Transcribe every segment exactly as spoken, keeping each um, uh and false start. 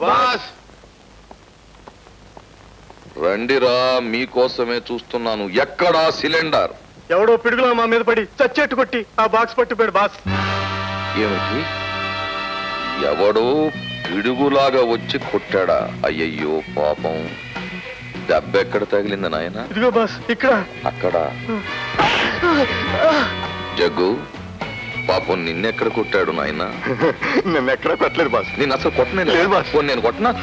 Boss రండిరా, మీకోసమే చూస్తున్నాను. ఎక్కడా సిలిండర్? ఎవడో పిడుగులా మా మీద పడి చచ్చెట్టు కొట్టి ఆ బాక్స్ పట్టిపోయాడు బాస్. ఏమిటి? ఎవడో పిడుగులాగా వచ్చి కొట్టాడా? అయ్యయ్యో పాపం. దెబ్బ ఎక్కడ తగిలింది నాయన? ఇదిగో బాస్ ఇక్కడ. అక్కడ. జగ్గు, పాపం నిన్నెక్కడ కొట్టాడు నాయన? నిన్న ఎక్కడ కొట్టలేదు బాస్. నేను అసలు కొట్టలేదు బాస్. నేను కొట్టనా?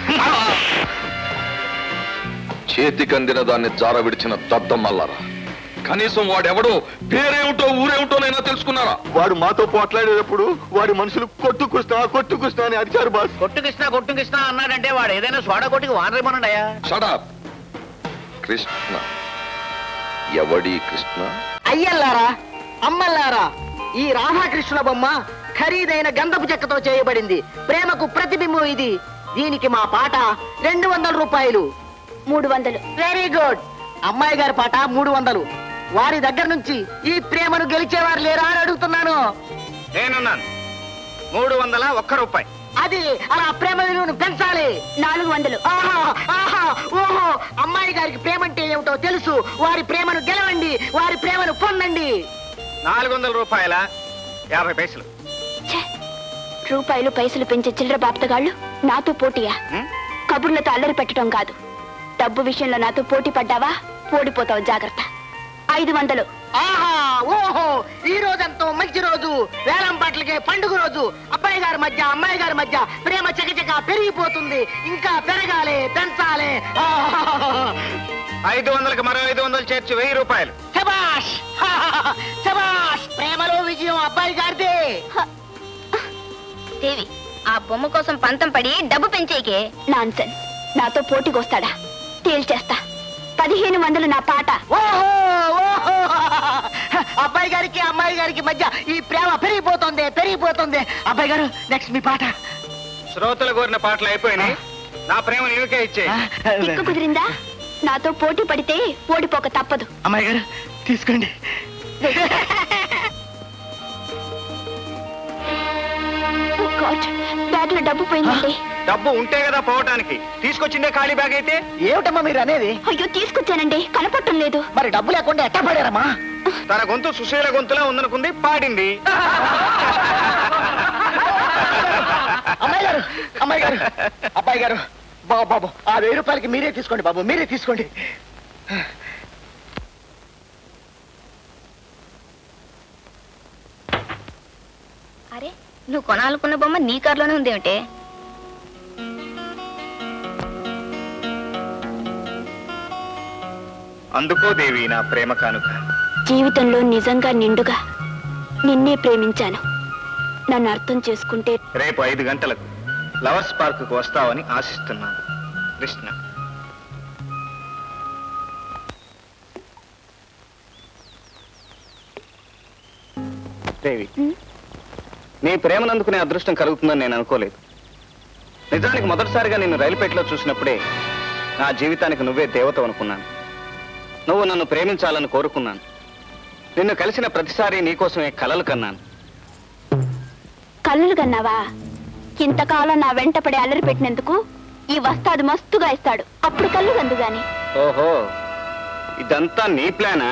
చేతికందిన దాన్ని జార విడిచిన దద్దమల్లారా. కనీసం వాడెవడో పేరేమిటో ఊరేమిటోనైనా తెలుసుకున్నారా? వాడు మాతో పోట్లాడేటప్పుడు వాడి మనుషులు కొట్టు కృష్ణ కొట్టు కృష్ణ అని అరిచారు బాస్. కొట్టు కృష్ణ కొట్టు కృష్ణ అన్నాడంటే వాడు ఏదైనా సోడా కొట్టుకు వానరేమన్నాడయా? షడప్. కృష్ణ ఎవడి కృష్ణ? అయ్యల్లారా అమ్మల్లారా, ఈ రాధాకృష్ణ బొమ్మ ఖరీదైన గంధపు చెక్కతో చేయబడింది. ప్రేమకు ప్రతిబింబం ఇది. దీనికి మా పాట రెండు వందల రూపాయలు. మూడు వందలు. Very good. అమ్మాయి గారి పాట మూడు వందలు. వారి దగ్గర నుంచి ఈ ప్రేమను గెలిచేవారు లేరా అని అడుగుతున్నాను. నేనున్నాను. మూడు వందల ఒక్క రూపాయి. అది అలా ప్రేమ విలువను పెంచాలి. నాలుగు వందలు. ఆహా ఆహా ఓహో, అమ్మాయి గారికి ప్రేమ అంటే ఏమిటో తెలుసు. వారి ప్రేమను గెలవండి, వారి ప్రేమను పొందండి. నాలుగు వందల రూపాయల యాభై పైసలు. రూపాయలు పైసలు పెంచే చిల్లర బాప్తగాళ్ళు నాతో పోటీయా? కబుర్లతో అల్లరి పెట్టడం కాదు. డబ్బు విషయంలో నాతో పోటీ పడ్డావా ఓడిపోతావు, జాగ్రత్త. ఐదు వందలు. ఆహా ఓహో, ఈ రోజంతో మంచి రోజు. వేలం పాటలకే పండుగ రోజు. అబ్బాయి గారి మధ్య అమ్మాయి గారి మధ్య ప్రేమ చకచక పెరిగిపోతుంది. ఇంకా పెరగాలి, పెంచాలి. ఐదు వందలకు మరో ఐదు వందలు చేర్చి వెయ్యి రూపాయలు. శబాష్ శబాష్. ప్రేమలో విజయం అబ్బాయి గారిదే. దేవి, ఆ బొమ్మ కోసం పంతం పడి డబ్బు పెంచేకే. Non sense. నాతో పోటీకొస్తాడా? తేల్చేస్తా. పదిహేను వందలు నా పాట. ఓహో ఓహో, అబ్బాయి గారికి అమ్మాయి గారికి మధ్య ఈ ప్రేమ పెరిగిపోతుంది పెరిగిపోతుంది. అబ్బాయి గారు, నెక్స్ట్ మీ పాట. శ్రోతలు కోరిన పాటలు అయిపోయినాయి. నా ప్రేమ నీకే ఇచ్చే. తిక్కు కుదిరిందా? నాతో పోటీ పడితే ఓడిపోక తప్పదు. అమ్మాయి గారు తీసుకోండి. బ్యాగ్ లో డబ్బు పోయిందండి. డబ్బు ఉంటే కదా పోవటానికి. తీసుకొచ్చిందే ఖాళీ బ్యాగ్ అయితే. ఏమిటమ్మా మీరు అనేది? అయ్యో, తీసుకొచ్చానండి, కనపడటం లేదు. మరి డబ్బు లేకుండా ఎట్టా పడారమ్మా? తన గొంతు సుశీల గొంతులా ఉందనుకుంది, పాడింది. అమ్మాయి గారు అమ్మాయి గారు అబ్బాయి గారు, బాబు బాబు ఆ వెయ్యి రూపాయలకి మీరే తీసుకోండి బాబు, మీరే తీసుకోండి. అరే, నువ్వు కొనాలనుకున్న బొమ్మ నీ కారులోనే ఉందేమిటే? అందుకో దేవి నా ప్రేమ కానుక. జీవితంలో నిజంగా నిండుగా నిన్నే ప్రేమించాను. నన్ను అర్థం చేసుకుంటే రేపు ఐదు గంటలకు లవర్స్ పార్క్ కు వస్తావని ఆశిస్తున్నాను. కృష్ణ. దేవి, నీ ప్రేమనందుకునే అదృష్టం కలుగుతుందని నేను అనుకోలేదు. నిజానికి మొదటిసారిగా నిన్ను రైలుపేటలో చూసినప్పుడే నా జీవితానికి నువ్వే దేవత అనుకున్నాను. నువ్వు నన్ను ప్రేమించాలని కోరుకున్నాను. నిన్ను కలిసిన ప్రతిసారి నీకోసమే కలలు కన్నాను. కళ్ళు కన్నావా? ఇంతకాలం నా వెంట పడి అల్లరి పెట్టినందుకు ఈ వస్తాదు మస్తుగా ఇస్తాడు. అప్పుడు కళ్ళు కందు గాని. ఓహో, ఇదంతా నీ ప్లానా?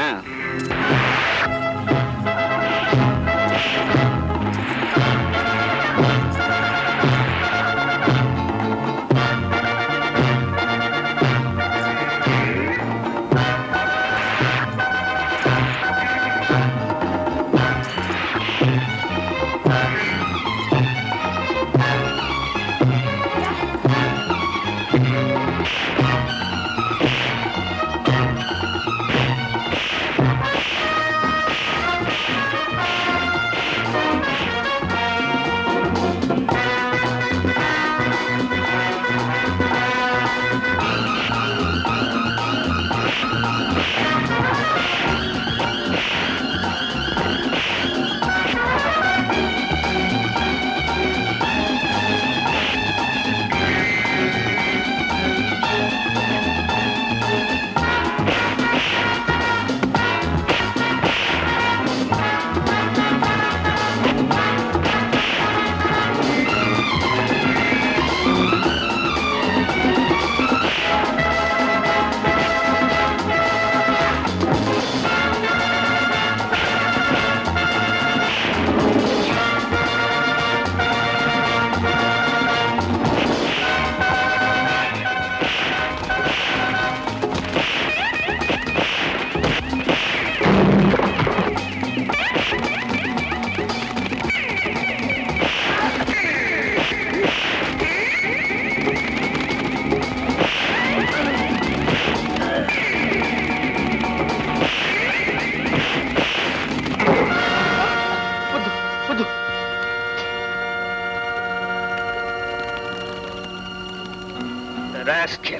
రాస్కెల్.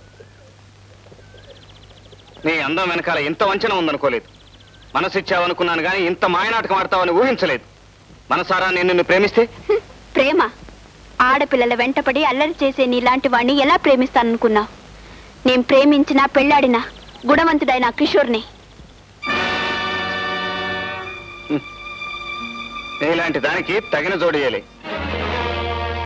నీ అందం వెనకాల ఇంత వంచన ఉందనుకోలేదు. మనసిచ్చావనుకున్నాను కానీ ఇంత మాయనాటకం ఆడతావని ఊహించలేదు. మనసారా నేను నిన్ను ప్రేమిస్తే హ్మ్, ప్రేమ ఆడపిల్లల వెంటపడి అల్లరి చేసే నీలాంటి వాణ్ణి ఎలా ప్రేమిస్తాననుకున్నావు? నేను ప్రేమించిన పెళ్లాడిన గుణవంతుడైన కిషోర్ని. నీలాంటి దానికి తగిన జోడియాలి.